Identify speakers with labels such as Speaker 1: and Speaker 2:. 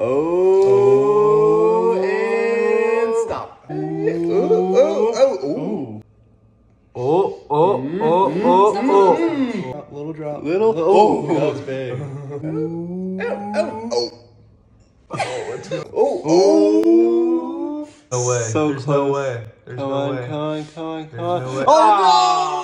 Speaker 1: Oh, and stop.
Speaker 2: Little drop.
Speaker 1: Little.
Speaker 2: Oh, that was big.
Speaker 1: Oh.
Speaker 2: No way.
Speaker 1: So
Speaker 2: There's
Speaker 1: close.
Speaker 2: no way. There's no way.
Speaker 1: Come on.
Speaker 2: There's no way.
Speaker 1: Oh, no!